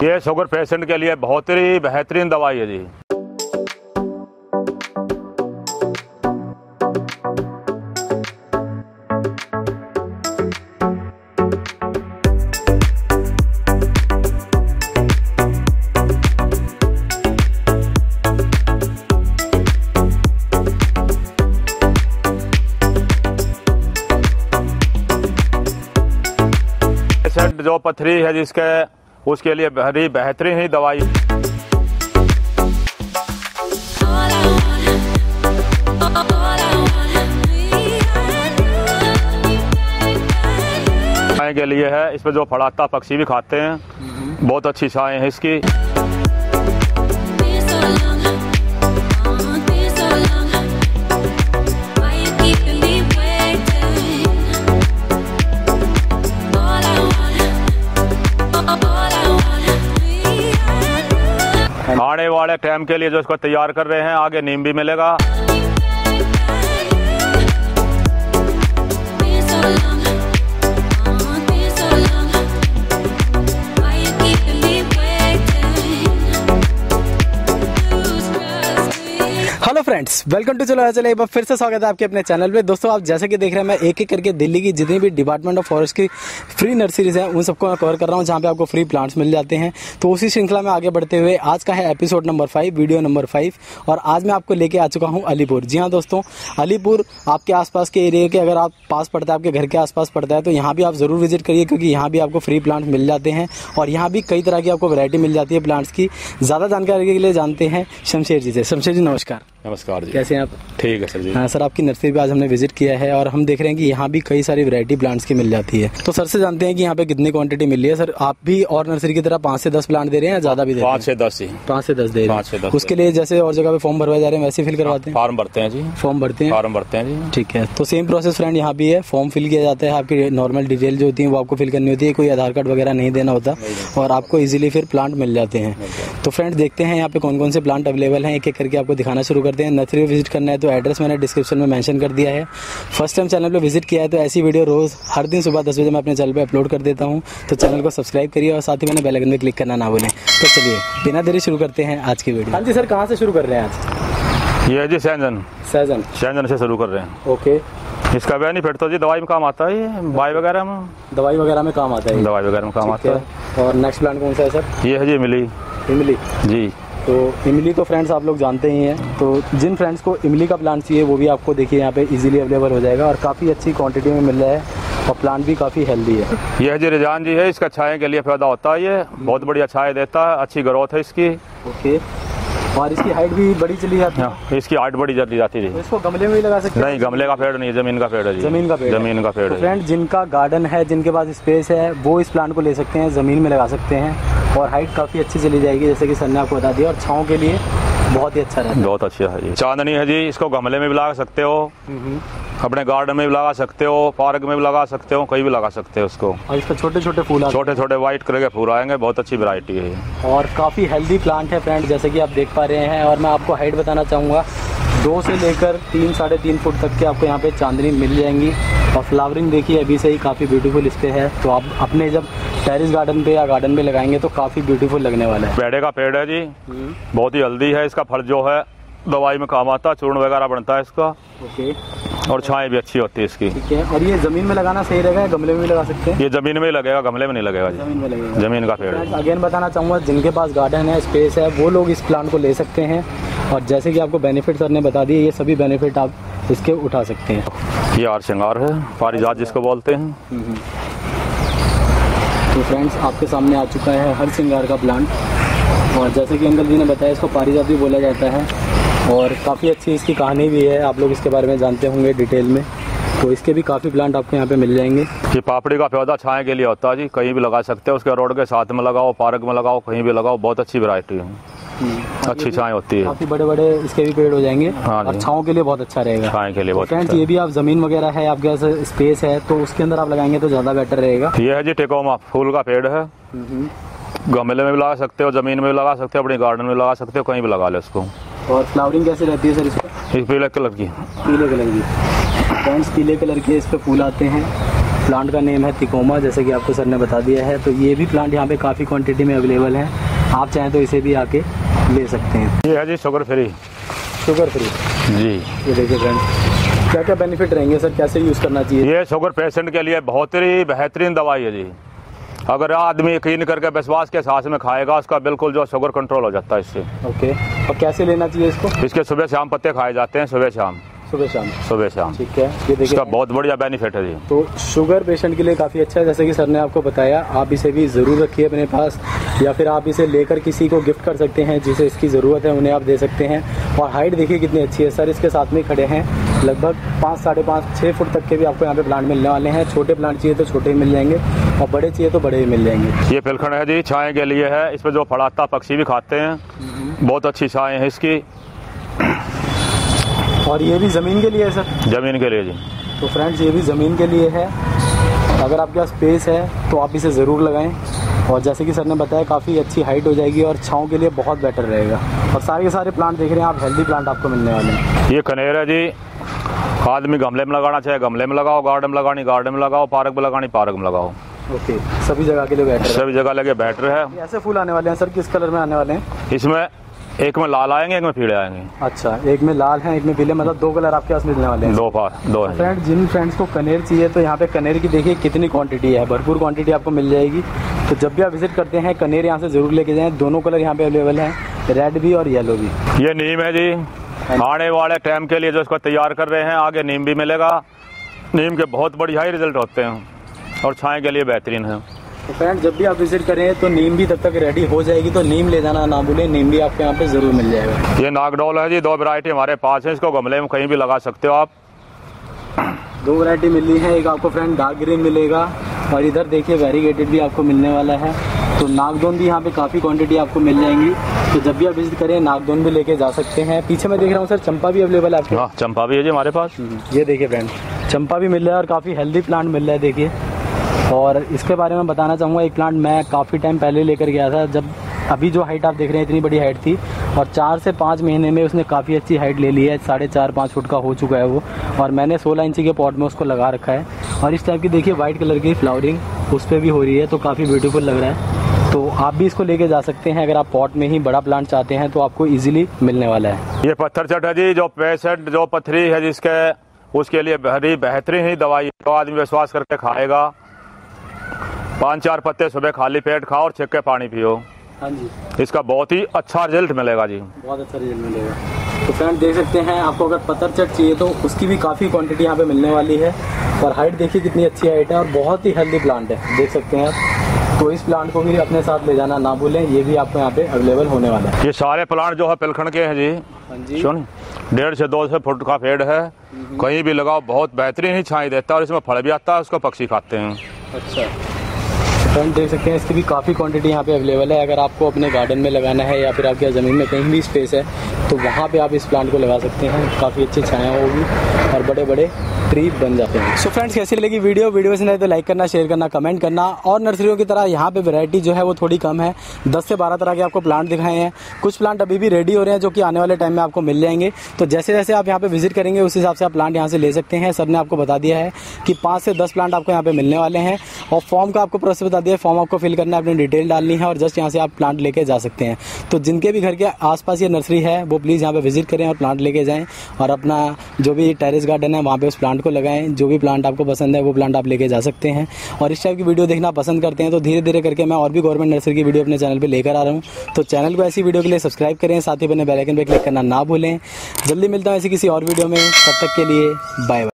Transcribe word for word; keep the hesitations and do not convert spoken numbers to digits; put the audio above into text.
ये sugar patient के लिए बहुत ही बेहतरीन दवाई है जी। जो पथरी है जिसके उसके लिए बड़ी बेहतरीन ही दवाई। छाए के लिए है, इसमें जो फड़ाता पक्षी भी खाते हैं, बहुत अच्छी छाए है इसकी। आने वाले टाइम के लिए जो इसको तैयार कर रहे हैं, आगे नीम भी मिलेगा। हेलो फ्रेंड्स, वेलकम टू चलो चले एक बार फिर से स्वागत है आपके अपने चैनल पे। दोस्तों आप जैसे कि देख रहे हैं, मैं एक एक करके दिल्ली की जितनी भी डिपार्टमेंट ऑफ फॉरेस्ट की फ्री नर्सरीज हैं उन सबको मैं कवर कर रहा हूं, जहां पे आपको फ्री प्लांट्स मिल जाते हैं। तो उसी श्रृंखला में आगे बढ़ते हुए आज का है episode number five, video number five. और आज मैं आपको लेके आ चुका हूँ अलीपुर। जी हाँ दोस्तों, अलीपुर आपके आसपास के एरिया के, अगर आप पास पड़ता है, आपके घर के आसपास पड़ता है, तो यहाँ भी आप जरूर विजिट करिए, क्योंकि यहाँ भी आपको फ्री प्लांट मिल जाते हैं और यहाँ भी कई तरह की आपको वैरायटी मिल जाती है प्लांट्स की। ज़्यादा जानकारी के लिए जानते हैं शमशेर जी से। शमशेर जी नमस्कार। नमस्कार जी, कैसे हैं आप? ठीक है सर जी। हाँ सर, आपकी नर्सरी पे आज हमने विजिट किया है और हम देख रहे हैं कि यहाँ भी कई सारी वैरायटी प्लांट्स की मिल जाती है। तो सर से जानते हैं कि यहाँ पे कितनी क्वांटिटी मिल रही है। सर आप भी और नर्सरी की तरह पाँच से दस प्लांट दे रहे हैं या ज्यादा भी दे रहे हैं? पाँच से दस ही पाँच से दस दे रहे हैं। दस उसके लिए जैसे और जगह पे फॉर्म भरवाए जा रहे हैं वैसे फिल करवाते हैं? फॉर्म भरते हैं जी। फॉर्म भरते हैं फॉर्म भरते हैं जी। ठीक है, तो सेम प्रोसेस फ्रेंड यहाँ भी है। फॉर्म फिल किया जाता है, आपकी नॉर्मल डिटेल जो होती है वो आपको फिल करनी होती है, कोई आधार कार्ड वगैरह नहीं देना होता और आपको इजीली फिर प्लांट मिल जाते हैं। तो फ्रेंड देखते हैं यहाँ पे कौन कौन से प्लांट अवेलेबल हैं, एक एक करके आपको दिखाना शुरू करते हैं। नर्सरी विजिट करना है तो एड्रेस मैंने डिस्क्रिप्शन में मेंशन कर दिया है। फर्स्ट टाइम चैनल पे विजिट किया है तो ऐसी वीडियो रोज हर दिन सुबह दस बजे मैं अपने चैनल पे अपलोड कर देता हूँ, तो चैनल को सब्सक्राइब करिए और साथ ही मैंने बेल आइकन में क्लिक करना ना भूलें। तो चलिए बिना देरी शुरू करते हैं आज की वीडियो। हाँ जी सर, कहाँ से शुरू कर रहे हैं आज? ये जी सहजन सहजन सहजन से शुरू कर रहे हैं। ओके, इसका बेनिफिट तो जी दवाई में काम आता है, ये दवाई वगैरह में दवाई वगैरह में काम आता है। दवाई वगैरह में काम आता है। और नेक्स्ट प्लांट कौन सा है सर? ये है जी इमली। इमली जी। तो इमली तो फ्रेंड्स आप लोग जानते ही हैं, तो जिन फ्रेंड्स को इमली का प्लांट चाहिए वो भी आपको देखिए यहाँ पे इजीली अवेलेबल हो जाएगा और काफ़ी अच्छी क्वांटिटी में मिल रहा है और प्लांट भी काफ़ी हेल्दी है। ये जी रिजान जी है, इसका छाए के लिए पैदा होता है, ये बहुत बढ़िया छाए देता है, अच्छी ग्रोथ है इसकी। ओके, और इसकी हाइट भी बड़ी चली जाती है? इसकी हाइट बड़ी जल्दी जाती है। इसको गमले में भी लगा सकते हैं? नहीं, गमले का पेड़ नहीं, जमीन का पेड़ है जी। जमीन का पेड़? जमीन का पेड़ है। फ्रेंड जिनका गार्डन है, जिनके पास स्पेस है, वो इस प्लांट को ले सकते हैं, ज़मीन में लगा सकते हैं और हाइट काफ़ी अच्छी चली जाएगी, जैसे कि सर ने आपको बता दिया। और छाँव के लिए बहुत ही अच्छा रहता है। बहुत अच्छा है। ये चांदनी है जी, इसको गमले में भी लगा सकते हो, अपने गार्डन में भी लगा सकते हो, पार्क में भी लगा सकते हो, कहीं भी लगा सकते हो उसको। और इस पर छोटे छोटे फूल, छोटे छोटे व्हाइट कलर के फूल आएंगे, बहुत अच्छी वैरायटी है और काफ़ी हेल्दी प्लांट है फ्रेंड, जैसे कि आप देख पा रहे हैं। और मैं आपको हाइट बताना चाहूँगा, दो से लेकर तीन साढ़े तीन फुट तक के आपको यहाँ पे चांदनी मिल जाएंगी। और फ्लावरिंग देखिए अभी से ही काफ़ी ब्यूटीफुल इस पे है, तो आप अपने जब टेरिस गार्डन पे या गार्डन में लगाएंगे तो काफ़ी ब्यूटीफुल लगने वाला है। पेड़े का पेड़ है जी, बहुत ही हेल्दी है। इसका फल जो है दवाई में काम आता है, चूर्ण वगैरह बनता है इसका। ओके, और छाएं भी अच्छी होती है इसकी। ठीक है, और ये जमीन में लगाना सही रहेगा, गमले में भी लगा सकते हैं? ये जमीन में ही लगेगा, गमले में नहीं लगेगा जी। जमीन में लगेगा। जमीन का पेड़। अगेन बताना चाहूँगा, जिनके पास गार्डन है, स्पेस है, वो लोग इस प्लांट को ले सकते हैं। और जैसे कि आपको बेनिफिट सर ने बता दिए, ये सभी बेनिफिट आप इसके उठा सकते हैं। ये हार श्रृंगार है, पारिजात जिसको बोलते हैं। तो फ्रेंड्स आपके सामने आ चुका है हर श्रृंगार का प्लांट, और जैसे कि अंकल जी ने बताया इसको पारिजात भी बोला जाता है और काफ़ी अच्छी इसकी कहानी भी है, आप लोग इसके बारे में जानते होंगे डिटेल में। तो इसके भी काफ़ी प्लांट आपको यहाँ पे मिल जाएंगे। ये पापड़ी का पौधा छाए के लिए होता है जी, कहीं भी लगा सकते हो, उसके रोड के साथ में लगाओ, पार्क में लगाओ, कहीं भी लगाओ, बहुत अच्छी वैरायटी है, अच्छी छाए होती है। काफ़ी बड़े बड़े इसके भी पेड़ हो जाएंगे। हाँ, और छाँव के लिए बहुत अच्छा रहेगा। छाए के लिए बहुत फ्रेंड्स अच्छा। ये भी आप ज़मीन वगैरह है, आपके पास स्पेस है, तो उसके अंदर आप लगाएंगे तो ज़्यादा बेटर रहेगा। ये है जी टेकोमा, फूल का पेड़ है, गमले में भी लगा सकते हो, जमीन में भी लगा सकते हो, अपने गार्डन में लगा सकते हो, कहीं भी लगा ले उसको। और फ्लावरिंग कैसे रहती है सर इसको? पीले कलर की। पीले कलर की फ्रेंड्स, पीले कलर के इस पे फूल आते हैं प्लांट का नेम है तिकोमा, जैसे कि आपको सर ने बता दिया है। तो ये भी प्लांट यहाँ पे काफ़ी क्वांटिटी में अवेलेबल है, आप चाहें तो इसे भी आके ले सकते हैं। ये है जी शुगर फ्री। शुगर फ्री जी। ये देखिए फ्रेंड्स, क्या क्या बेनिफिट रहेंगे सर, कैसे यूज़ करना चाहिए? ये शुगर पेशेंट के लिए बहुत ही बेहतरीन दवाई है जी। अगर आदमी यकीन करके विश्वास के साथ में खाएगा, उसका बिल्कुल जो शुगर कंट्रोल हो जाता है इससे। ओके, और कैसे लेना चाहिए इसको? इसके सुबह शाम पत्ते खाए जाते हैं, सुबह शाम सुबह शाम सुबह शाम ठीक है, ये देखिए इसका बहुत बढ़िया बेनिफिट है जी। तो शुगर पेशेंट के लिए काफ़ी अच्छा है, जैसे कि सर ने आपको बताया। आप इसे भी ज़रूर रखिए अपने पास, या फिर आप इसे लेकर किसी को गिफ्ट कर सकते हैं, जिसे इसकी ज़रूरत है उन्हें आप दे सकते हैं। और हाइट देखिए कितनी अच्छी है, सर इसके साथ में खड़े हैं। लगभग पाँच साढ़े पाँच छः फुट तक के भी आपको यहाँ पे प्लांट मिलने वाले हैं। छोटे प्लांट चाहिए तो छोटे ही मिल जाएंगे, और बड़े चाहिए तो बड़े ही मिल जाएंगे। ये पिलखड़ है जी, छाए के लिए है। इसमें जो फड़ाता पक्षी भी खाते हैं, बहुत अच्छी छाए है इसकी। और ये भी ज़मीन के लिए है सर? जमीन के लिए जी। तो फ्रेंड्स, ये भी ज़मीन के लिए है। अगर आपके पास स्पेस है तो आप इसे ज़रूर लगाएं। और जैसे कि सर ने बताया, काफ़ी अच्छी हाइट हो जाएगी और छाँव के लिए बहुत बेटर रहेगा। और सारे के सारे प्लांट देख रहे हैं आप, हेल्दी प्लांट आपको मिलने वाले हैं। ये कनेर है जी, आदमी गमले में लगाना चाहे गमले में लगाओ, गार्डन में लगानी गार्डन में लगाओ, पार्क में लगानी पार्क में लगाओ। ओके, सभी जगह के लिए बेटर है। सभी जगह लगे बेटर है। ऐसे फूल आने वाले हैं सर, किस कलर में आने वाले हैं? इसमें एक में लाल आएंगे, एक में पीले आएंगे। अच्छा, एक में लाल है, एक में पीले, मतलब दो कलर आपके पास मिलने वाले हैं। दो पार दो हैं। फ्रेंड, जिन फ्रेंड्स को कनेर चाहिए तो यहाँ पे कनेर की देखिए कितनी क्वांटिटी है, भरपूर क्वांटिटी आपको मिल जाएगी। तो जब भी आप विजिट करते हैं, कनेर यहाँ से ज़रूर लेके जाएँ। दोनों कलर यहाँ पे अवेलेबल हैं, रेड भी और येलो भी। ये नीम है जी, आने वाले टाइम के लिए जो इसको तैयार कर रहे हैं, आगे नीम भी मिलेगा। नीम के बहुत बढ़िया ही रिजल्ट होते हैं और छाए के लिए बेहतरीन है। तो फ्रेंड, जब भी आप विजिट करें तो नीम भी तब तक रेडी हो जाएगी, तो नीम ले जाना ना भूलें। नीम भी आपको यहाँ पे ज़रूर मिल जाएगा। ये नागडोल है जी, दो वैरायटी हमारे पास है। इसको गमले में कहीं भी लगा सकते हो आप। दो वैरायटी मिल रही है, एक आपको फ्रेंड डार्क ग्रीन मिलेगा, और इधर देखिए वेरीगेटेड भी आपको मिलने वाला है। तो नागदोन भी यहाँ पे काफ़ी क्वांटिटी आपको मिल जाएंगी। तो जब भी आप विजिट करें, नागदोन भी लेके जा सकते हैं। पीछे मैं देख रहा हूँ सर, चंपा भी अवेलेबल है आपके? हाँ, चंपा भी है जी हमारे पास। ये देखिए फ्रेंड, चंपा भी मिल रहा है और काफ़ी हेल्दी प्लांट मिल रहा है, देखिए। और इसके बारे में बताना चाहूँगा, एक प्लांट मैं काफ़ी टाइम पहले लेकर गया था, जब अभी जो हाइट आप देख रहे हैं इतनी बड़ी हाइट थी, और चार से पाँच महीने में उसने काफ़ी अच्छी हाइट ले ली है। साढ़े चार पाँच फुट का हो चुका है वो, और मैंने सोलह इंची के पॉट में उसको लगा रखा है। और इस टाइप की देखिए वाइट कलर की फ्लावरिंग उस पर भी हो रही है, तो काफ़ी ब्यूटीफुल लग रहा है। तो आप भी इसको लेके जा सकते हैं। अगर आप पॉट में ही बड़ा प्लांट चाहते हैं तो आपको इजीली मिलने वाला है। ये पत्थर चट है जी, जो पेशेंट जो पथरी है जिसके, उसके लिए बड़ी बेहतरीन ही दवाई, तो आदमी विश्वास करके खाएगा। पाँच चार पत्ते सुबह खाली पेट खाओ और छिक के पानी पियो। हाँ जी, इसका बहुत ही अच्छा रिजल्ट मिलेगा जी, बहुत अच्छा रिजल्ट मिलेगा। तो फ्रेंड देख सकते हैं, आपको अगर पत्थर चट चाहिए तो उसकी भी काफ़ी क्वांटिटी यहाँ पे मिलने वाली है। और हाइट देखिए कितनी अच्छी हाइट है, और बहुत ही हेल्दी प्लांट है, देख सकते हैं आप। तो इस प्लांट को भी अपने साथ ले जाना ना भूलें, ये भी आपको यहाँ पे अवेलेबल होने वाला है। ये सारे प्लांट जो है पिलखड़ के हैं जी। हाँ जी, सुन, डेढ़ से दो से फुट का पेड़ है, कहीं भी लगाओ बहुत बेहतरीन ही छाई देता है, और इसमें फल भी आता है, उसको पक्षी खाते हैं। अच्छा, फ्रेंड देख सकते हैं इसकी भी काफ़ी क्वांटिटी यहाँ पे अवेलेबल है। अगर आपको अपने गार्डन में लगाना है, या फिर आपके ज़मीन में कहीं भी स्पेस है, तो वहाँ पे आप इस प्लांट को लगा सकते हैं। काफ़ी अच्छी छाया होगी और बड़े बड़े ट्री बन जाते हैं। सो so फ्रेंड्स, कैसी लगी वीडियो? वीडियो पसंद आए तो लाइक करना, शेयर करना, कमेंट करना। और नर्सरियों की तरह यहाँ पे वैरायटी जो है वो थोड़ी कम है, दस से बारह तरह के आपको प्लांट दिखाए हैं। कुछ प्लांट अभी भी रेडी हो रहे हैं, जो कि आने वाले टाइम में आपको मिल जाएंगे। तो जैसे जैसे आप यहाँ पे विजिट करेंगे, उस हिसाब से आप प्लांट यहाँ से ले सकते हैं। सर ने आपको बता दिया है कि पाँच से दस प्लांट आपको यहाँ पे मिलने वाले हैं। और फॉर्म का आपको प्रोसेस बता दिया है, फॉर्म आपको फिल करना है, अपनी डिटेल डालनी है, और जस्ट यहाँ से आप प्लांट लेके जा सकते हैं। तो जिनके भी घर के आसपास ये नर्सरी है, वो प्लीज़ यहाँ पे विजिट करें और प्लांट लेके जाएं, और अपना जो भी टेरेस गार्डन है वहाँ पे उस प्लांट को लगाएं। जो भी प्लांट आपको पसंद है वो प्लांट आप लेके जा सकते हैं। और इस टाइप की वीडियो देखना पसंद करते हैं तो धीरे धीरे करके मैं और भी गवर्नमेंट नर्सरी की वीडियो अपने चैनल पे लेकर आ रहा हूँ। तो चैनल को ऐसी वीडियो के लिए सब्सक्राइब करें, साथ ही अपने बेल आइकन पे क्लिक करना ना भूलें। जल्दी मिलता हूँ ऐसी किसी और वीडियो में, तब तक के लिए बाय बाय।